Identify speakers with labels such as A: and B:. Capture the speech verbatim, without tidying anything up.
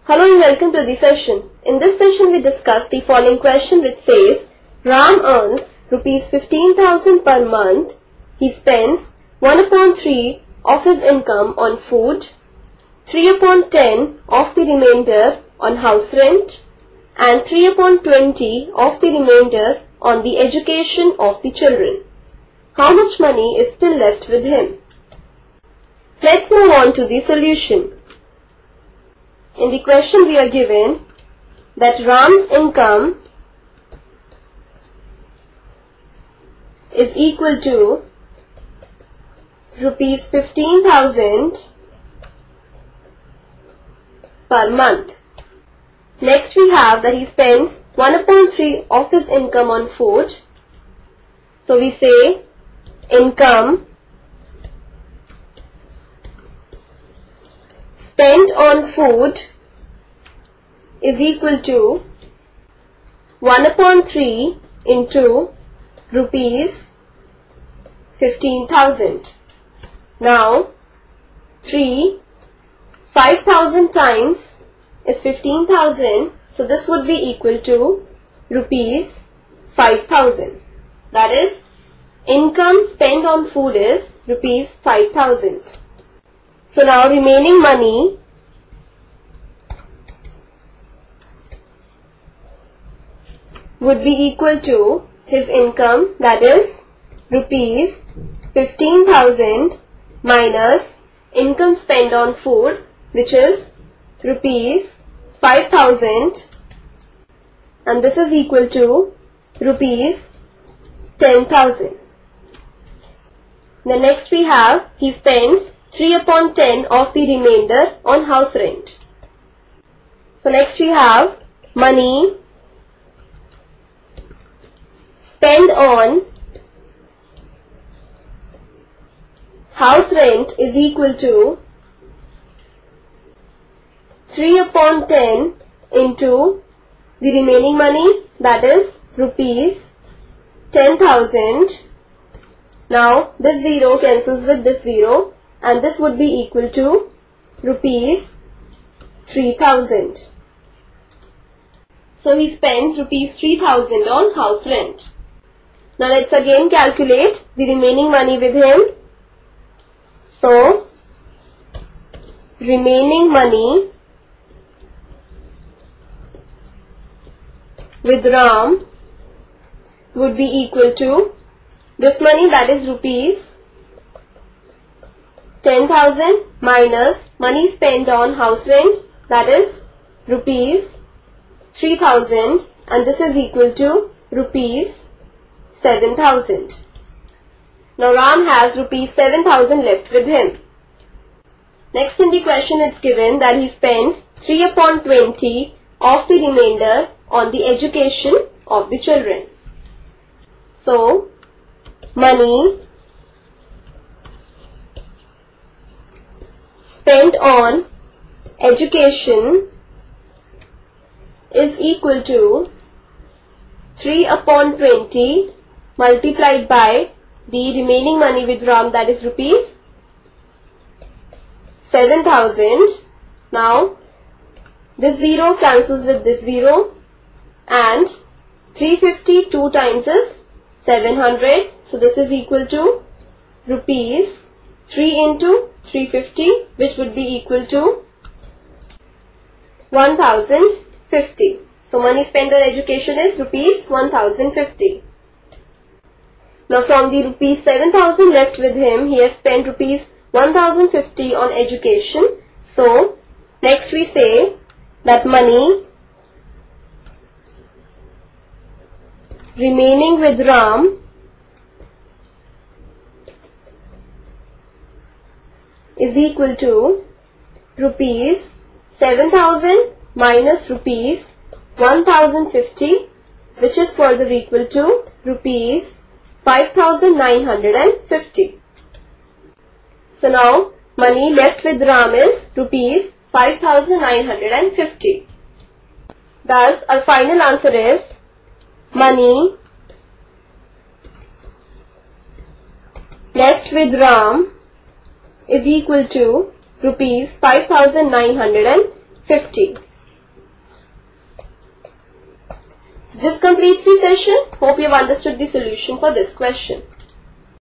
A: Hello and welcome to the session. In this session we discuss the following question which says Ram earns rupees fifteen thousand per month. He spends one upon three of his income on food, three upon ten of the remainder on house rent and three upon twenty of the remainder on the education of the children. How much money is still left with him? Let's move on to the solution. In the question we are given that Ram's income is equal to rupees fifteen thousand per month. Next we have that he spends one upon three of his income on food. So we say income spent on food is equal to one upon three into rupees fifteen thousand. Now three, five thousand times is fifteen thousand, so this would be equal to rupees five thousand. That is, income spent on food is rupees five thousand. So now remaining money would be equal to his income, that is rupees fifteen thousand minus income spent on food, which is rupees five thousand, and this is equal to rupees ten thousand. Then next we have he spends three upon ten of the remainder on house rent. So next we have money spent on house rent is equal to three upon ten into the remaining money, that is rupees ten thousand. Now this zero cancels with this zero, and this would be equal to rupees three thousand. So he spends rupees three thousand on house rent. Now let's again calculate the remaining money with him. So remaining money with Ram would be equal to this money, that is rupees ten thousand minus money spent on house rent, that is rupees three thousand, and this is equal to rupees seven thousand. Now Ram has rupees seven thousand left with him. Next in the question it's given that he spends three upon twenty of the remainder on the education of the children. So money spent on education is equal to three upon twenty multiplied by the remaining money with Ram, that is rupees seven thousand. Now this zero cancels with this zero, and three hundred fifty two times is seven hundred, so this is equal to rupees three into three hundred fifty, which would be equal to one thousand fifty. So money spent on education is rupees one thousand fifty. Now from the rupees seven thousand left with him, he has spent rupees one thousand fifty on education. So next we say that money remaining with Ram is equal to rupees seven thousand minus rupees one thousand fifty, which is further equal to rupees five thousand nine hundred fifty. So now money left with Ram is rupees five thousand nine hundred fifty. Thus our final answer is money left with Ram is equal to rupees five thousand nine hundred fifty. So this completes the session. Hope you have understood the solution for this question.